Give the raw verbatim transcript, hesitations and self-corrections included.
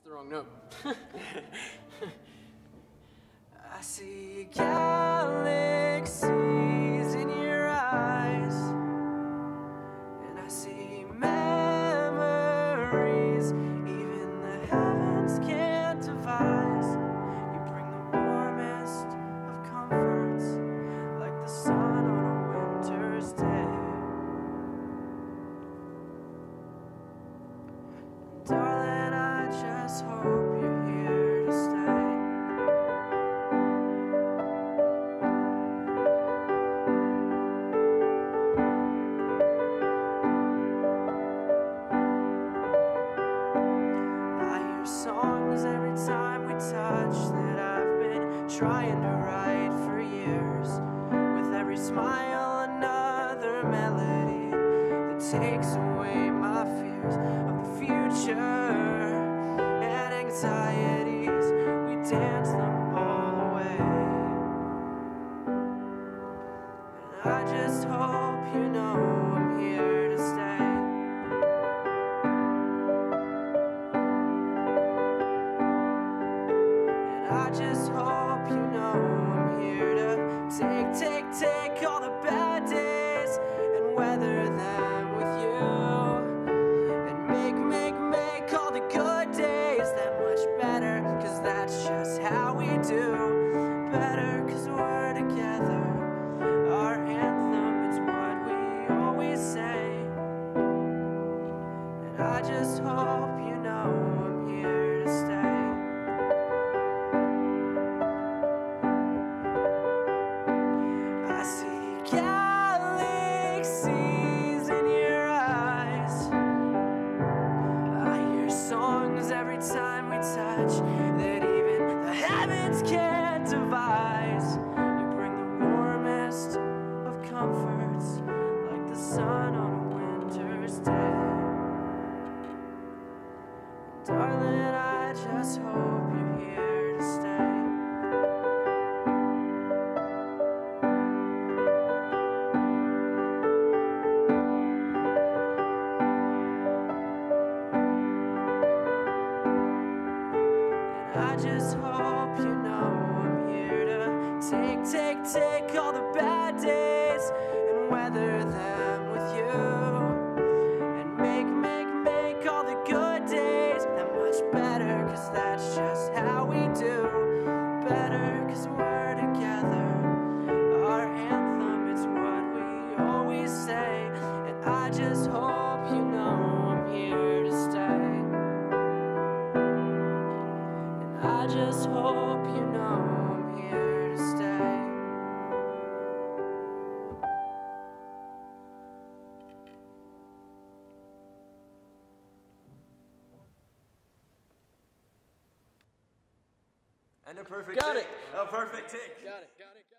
the wrong note. I see galaxies in your eyes, and I see memories even the heavens can't devise. You bring the warmest of comforts, like the sun on a winter's day. Darling, I just hope you're here to stay. Songs every time we touch that I've been trying to write for years. With every smile, another melody that takes away my fears of the future and anxieties. We dance them all away. And I just hope you know I'm here to stay. I just hope you know I'm here to take, take, take all the bad days and weather them with you, and make, make, make all the good days that much better, cause that's just how we do. Better cause we're together, our anthem, it's what we always say. And I just hope you know I'm here to stay. Galaxies in your eyes, I hear songs every time we touch that even the heavens can't devise. You bring the warmest of comforts, like the sun on a winter's day. Darling, I just hope you're here to stay. I just hope you know I'm here to take, take, take all the bad days and weather them with you, and make, make, make all the good days that much better, cause that's just how we do. Better cause we're together, our anthem, it's what we always say. And I just hope you know I'm here to stay. I just hope you know I'm here to stay. And a perfect Got take. it. A perfect take. Got it, got it, got it.